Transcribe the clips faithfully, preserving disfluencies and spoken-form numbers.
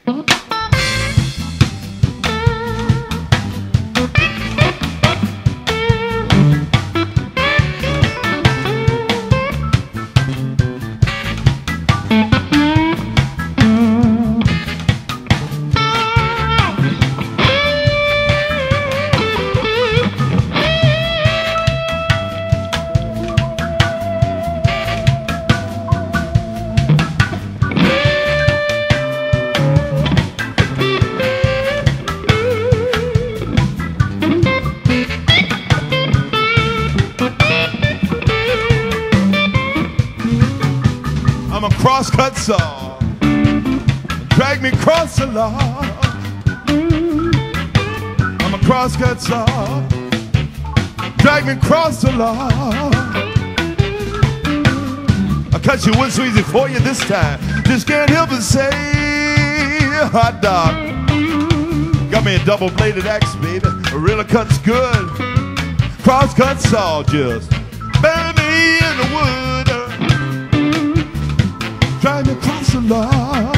I'm a crosscut saw, drag me across the law. I'm a crosscut saw, drag me across the law. I cut you one so easy for you this time. Just can't help but say, hot dog. Got me a double-bladed axe, baby. A really cuts good. Crosscut saw just bury me in the wood. Drag me across the law.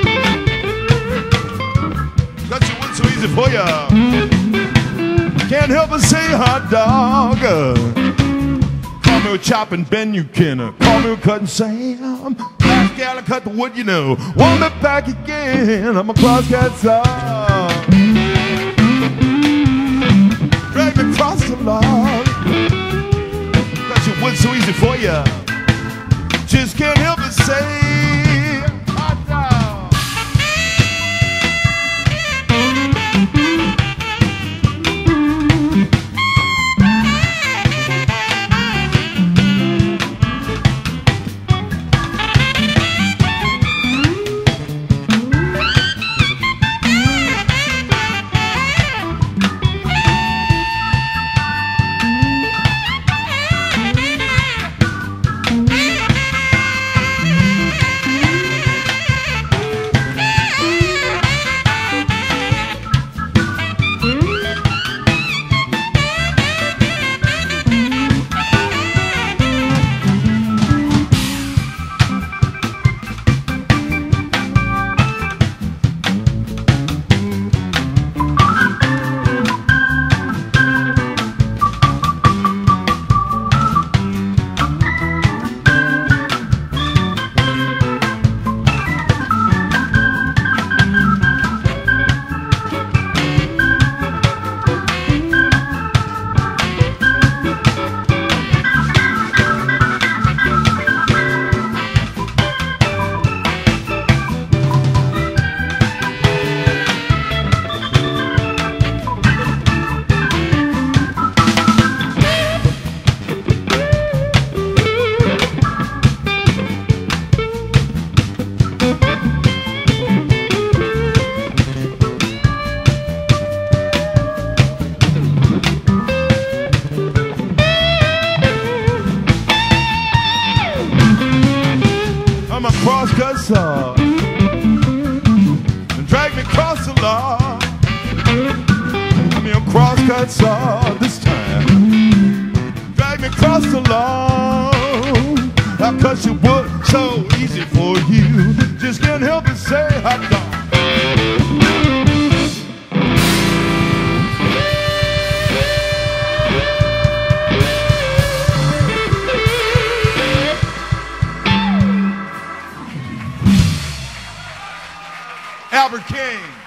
Got you one so easy for ya. Can't help but say hot dog. Call me a chopping Ben, you can. Call me a cutting Sam. Last gal I cut the wood, you know. Want me back again. I'm a crosscut saw. Drag me across the law. Got you one so easy for ya. Just can't help but say. I'm a crosscut saw, and drag me across the law. I'm a crosscut saw this time. Drag me across the law. I cut your wood so easy for you. Just can't help but say hot dog. Albert King.